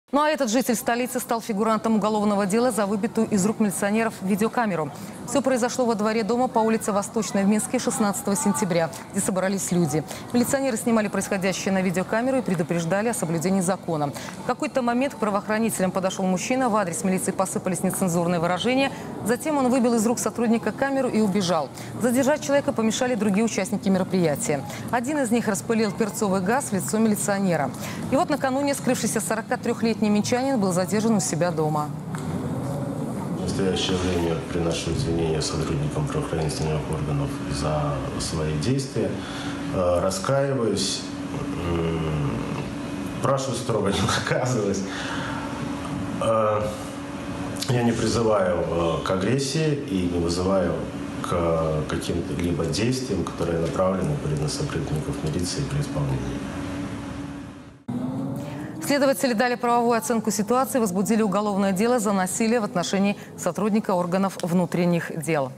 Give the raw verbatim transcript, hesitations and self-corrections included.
Ну а этот житель столицы стал фигурантом уголовного дела за выбитую из рук милиционеров видеокамеру. Все произошло во дворе дома по улице Восточной в Минске шестнадцатого сентября, где собрались люди. Милиционеры снимали происходящее на видеокамеру и предупреждали о соблюдении закона. В какой-то момент к правоохранителям подошел мужчина, в адрес милиции посыпались нецензурные выражения. Затем он выбил из рук сотрудника камеру и убежал. Задержать человека помешали другие участники мероприятия. Один из них распылил перцовый газ в лицо милиционера. И вот накануне скрывшийся сорокатрёхлетний минчанин был задержан у себя дома. В настоящее время приношу извинения сотрудникам правоохранительных органов за свои действия. Раскаиваюсь, прошу строго не наказывать. Я не призываю к агрессии и не вызываю к каким-либо действиям, которые направлены на сотрудников милиции при исполнении. Следователи дали правовую оценку ситуации, возбудили уголовное дело за насилие в отношении сотрудника органов внутренних дел.